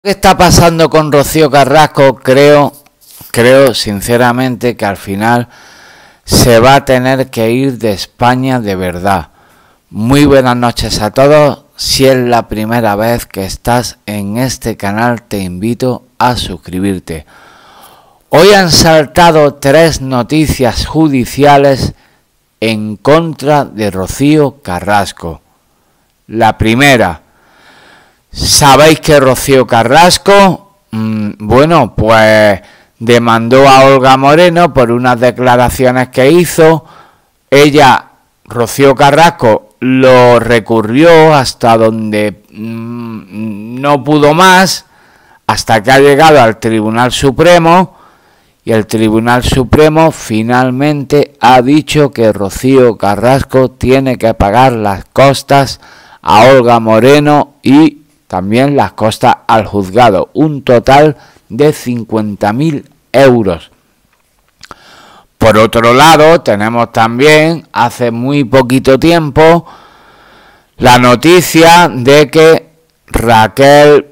¿Qué está pasando con Rocío Carrasco? Creo sinceramente que al final se va a tener que ir de España de verdad. Muy buenas noches a todos. Si es la primera vez que estás en este canal, te invito a suscribirte. Hoy han saltado 3 noticias judiciales en contra de Rocío Carrasco. La primera, sabéis que Rocío Carrasco, bueno, pues demandó a Olga Moreno por unas declaraciones que hizo. Ella, Rocío Carrasco, lo recurrió hasta donde no pudo más, hasta que ha llegado al Tribunal Supremo, y el Tribunal Supremo finalmente ha dicho que Rocío Carrasco tiene que pagar las costas a Olga Moreno y también las costas al juzgado, un total de 50.000 euros. Por otro lado, tenemos también, hace muy poquito tiempo, la noticia de que Raquel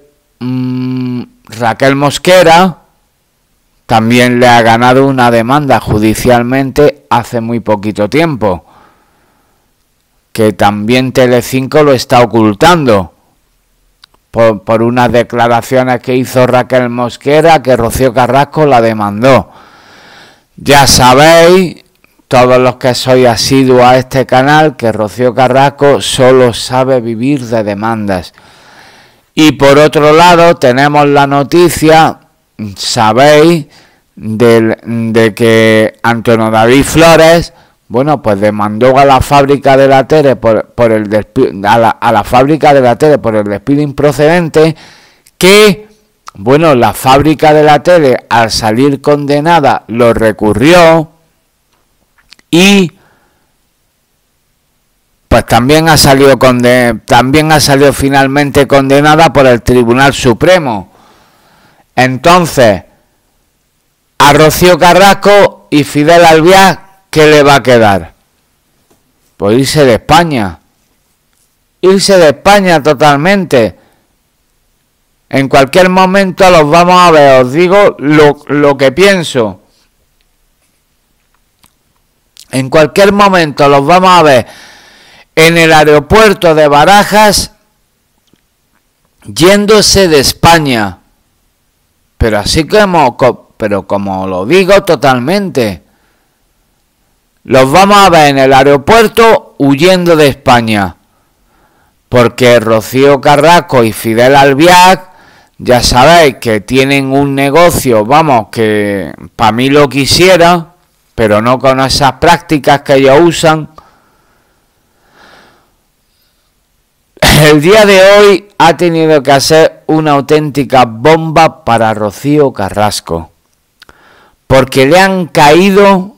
Mosquera también le ha ganado una demanda judicialmente hace muy poquito tiempo, que también Telecinco lo está ocultando. Por unas declaraciones que hizo Raquel Mosquera, que Rocío Carrasco la demandó. Ya sabéis, todos los que sois asiduos a este canal, que Rocío Carrasco solo sabe vivir de demandas. Y por otro lado, tenemos la noticia, sabéis, de que Antonio David Flores, bueno, pues demandó a la fábrica de la tele por el despido, a la fábrica de la tele por el despido improcedente, que, bueno, la fábrica de la tele al salir condenada lo recurrió y pues también ha salido finalmente condenada por el Tribunal Supremo. Entonces, a Rocío Carrasco y Fidel Albiac, ¿qué le va a quedar? Pues irse de España. Irse de España totalmente. En cualquier momento los vamos a ver. Os digo lo que pienso. En cualquier momento los vamos a ver en el aeropuerto de Barajas yéndose de España. Pero así como lo digo totalmente. Los vamos a ver en el aeropuerto huyendo de España, porque Rocío Carrasco y Fidel Albiac, ya sabéis que tienen un negocio, vamos, que para mí lo quisiera, pero no con esas prácticas que ellos usan. El día de hoy ha tenido que hacer una auténtica bomba para Rocío Carrasco, porque le han caído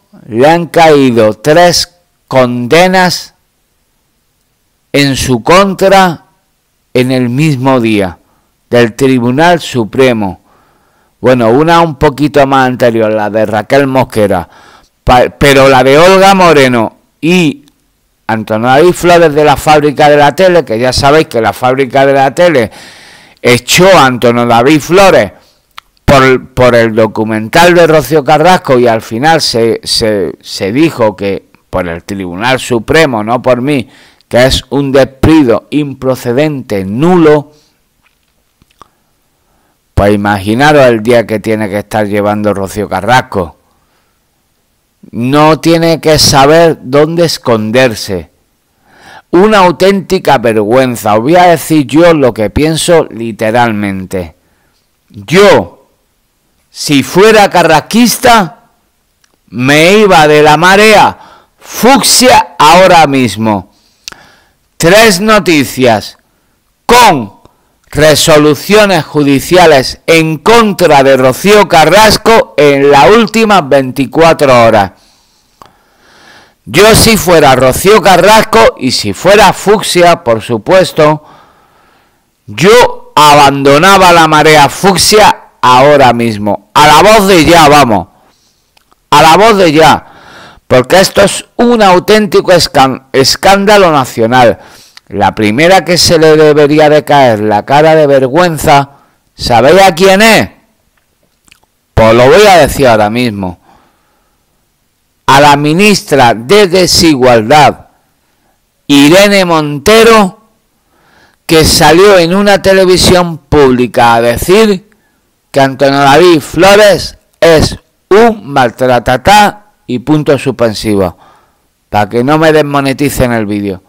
3 condenas en su contra en el mismo día del Tribunal Supremo. Bueno, una un poquito más anterior, la de Raquel Mosquera, pero la de Olga Moreno y Antonio David Flores de la fábrica de la tele, que ya sabéis que la fábrica de la tele echó a Antonio David Flores por el documental de Rocío Carrasco, y al final se dijo que por el Tribunal Supremo, no por mí, que es un despido improcedente, nulo. Pues imaginaros el día que tiene que estar llevando Rocío Carrasco. No tiene que saber dónde esconderse. Una auténtica vergüenza. Os voy a decir yo lo que pienso literalmente. Yo, si fuera carrasquista, me iba de la marea fucsia ahora mismo. 3 noticias con resoluciones judiciales en contra de Rocío Carrasco en las últimas 24 horas. Yo, si fuera Rocío Carrasco y si fuera fucsia, por supuesto, yo abandonaba la marea fucsia ahora mismo, a la voz de ya, vamos, a la voz de ya, porque esto es un auténtico escándalo nacional. La primera que se le debería de caer la cara de vergüenza ¿Sabéis a quién es? Pues lo voy a decir ahora mismo. A la ministra de Desigualdad, Irene Montero, que salió en una televisión pública a decir que Antonio David Flores es un maltratatá y punto suspensivo, para que no me desmoneticen el vídeo.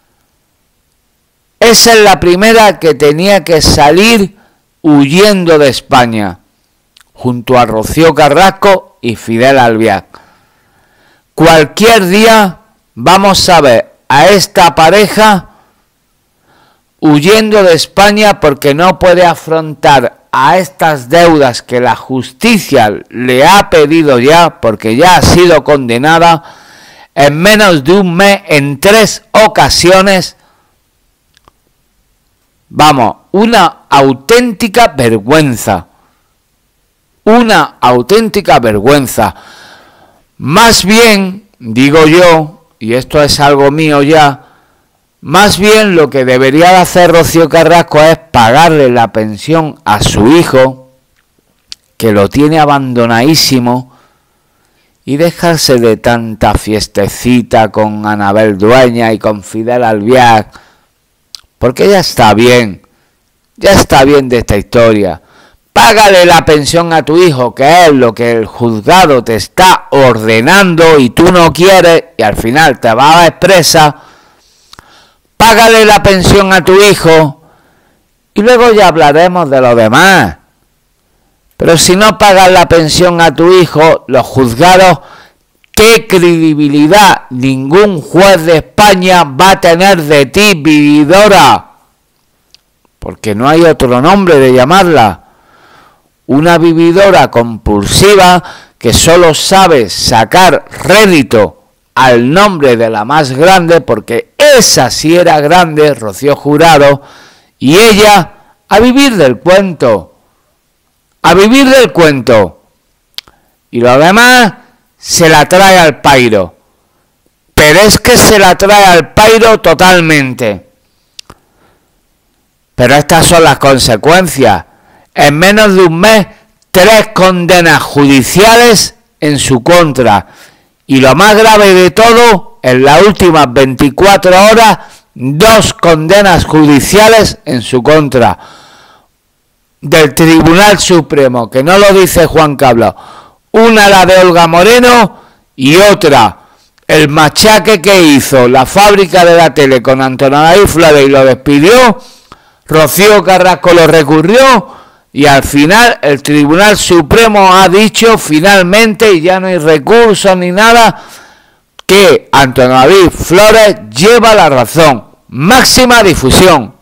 Esa es la primera que tenía que salir huyendo de España, junto a Rocío Carrasco y Fidel Albiac. Cualquier día vamos a ver a esta pareja huyendo de España porque no puede afrontar a estas deudas que la justicia le ha pedido ya, porque ya ha sido condenada en menos de un mes en 3 ocasiones. Vamos, una auténtica vergüenza. Una auténtica vergüenza. Más bien, digo yo, y esto es algo mío ya, más bien lo que debería de hacer Rocío Carrasco es pagarle la pensión a su hijo, que lo tiene abandonadísimo, y dejarse de tanta fiestecita con Anabel Dueña y con Fidel Albiac, porque ya está bien de esta historia. Págale la pensión a tu hijo, que es lo que el juzgado te está ordenando y tú no quieres, y al final te vas a expresa. Págale la pensión a tu hijo y luego ya hablaremos de lo demás. Pero si no pagas la pensión a tu hijo, los juzgados, ¿qué credibilidad ningún juez de España va a tener de ti, vividora? Porque no hay otro nombre de llamarla. Una vividora compulsiva que solo sabe sacar rédito al nombre de la más grande, porque esa sí era grande, Rocío Jurado, y ella a vivir del cuento. A vivir del cuento. Y lo demás se la trae al pairo. Pero es que se la trae al pairo totalmente. Pero estas son las consecuencias. En menos de un mes, 3 condenas judiciales en su contra. Y lo más grave de todo, en las últimas 24 horas, 2 condenas judiciales en su contra. Del Tribunal Supremo, que no lo dice Juan Carlos. Una la de Olga Moreno y otra, el machaque que hizo la fábrica de la tele con Antonio David Flores y lo despidió. Rocío Carrasco lo recurrió. Y al final el Tribunal Supremo ha dicho finalmente, y ya no hay recursos ni nada, que Antonio David Flores lleva la razón. Máxima difusión.